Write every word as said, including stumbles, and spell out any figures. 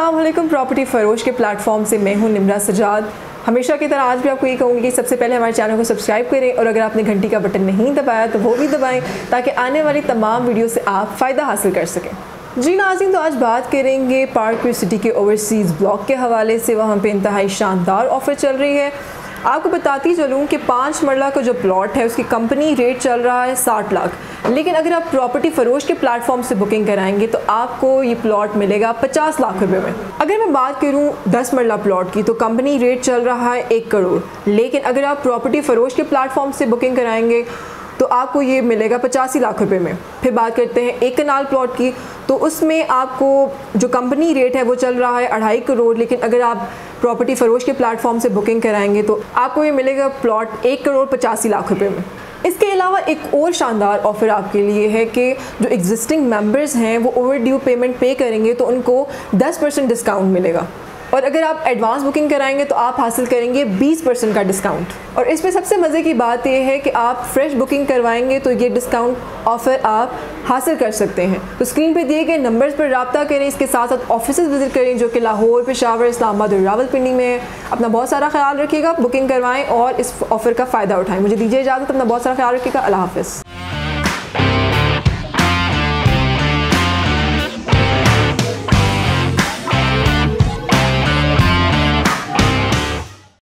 अस्सलाम वालेकुम। प्रॉपर्टी फरोश के प्लेटफॉर्म से मैं हूं निम्रा सजाद। हमेशा की तरह आज भी आपको ये कहूँगी कि सबसे पहले हमारे चैनल को सब्सक्राइब करें और अगर आपने घंटी का बटन नहीं दबाया तो वो भी दबाएं ताकि आने वाली तमाम वीडियो से आप फ़ायदा हासिल कर सकें। जी नाज़रीन, तो आज बात करेंगे पार्क व्यू सिटी के ओवरसीज़ ब्लॉक के हवाले से। वहाँ पे इंतहाई शानदार ऑफ़र चल रही है। आपको बताती चलूँ कि पाँच मरला का जो प्लॉट है उसकी कंपनी रेट चल रहा है साठ लाख, लेकिन अगर आप प्रॉपर्टी फरोश के प्लेटफॉर्म से बुकिंग कराएंगे तो आपको ये प्लॉट मिलेगा पचास लाख रुपए में। अगर मैं बात करूँ दस मरला प्लॉट की तो कंपनी रेट चल रहा है एक करोड़, लेकिन अगर आप प्रॉपर्टी फरोश के प्लेटफॉर्म से बुकिंग कराएंगे तो आपको ये मिलेगा पचासी लाख रुपए में। फिर बात करते हैं एक कनाल प्लॉट की, तो उसमें आपको जो कंपनी रेट है वो चल रहा है अढ़ाई करोड़, लेकिन अगर आप प्रॉपर्टी फरोश के प्लेटफॉर्म से बुकिंग कराएंगे तो आपको ये मिलेगा प्लॉट एक करोड़ पचासी लाख रुपए में। इसके अलावा एक और शानदार ऑफ़र आपके लिए है कि जो एग्जिस्टिंग मेंबर्स हैं वो ओवर ड्यू पेमेंट पे करेंगे तो उनको दस परसेंट डिस्काउंट मिलेगा, और अगर आप एडवांस बुकिंग कराएंगे तो आप हासिल करेंगे बीस परसेंट का डिस्काउंट। और इसमें सबसे मज़े की बात यह है कि आप फ्रेश बुकिंग करवाएंगे तो ये डिस्काउंट ऑफ़र आप हासिल कर सकते हैं। तो स्क्रीन पे दिए गए नंबर्स पर रब्ता करें। इसके साथ साथ ऑफिसेज विजिट करें जो कि लाहौर, पेशावर, इस्लामाबाद और रावलपिंडी में है। अपना बहुत सारा ख्याल रखिएगा, बुकिंग करवाएँ और इस ऑफ़र का फ़ायदा उठाएँ। मुझे दीजिए इजाज़त, अपना बहुत सारा ख्याल रखिएगा। अल्लाह हाफ़िज़।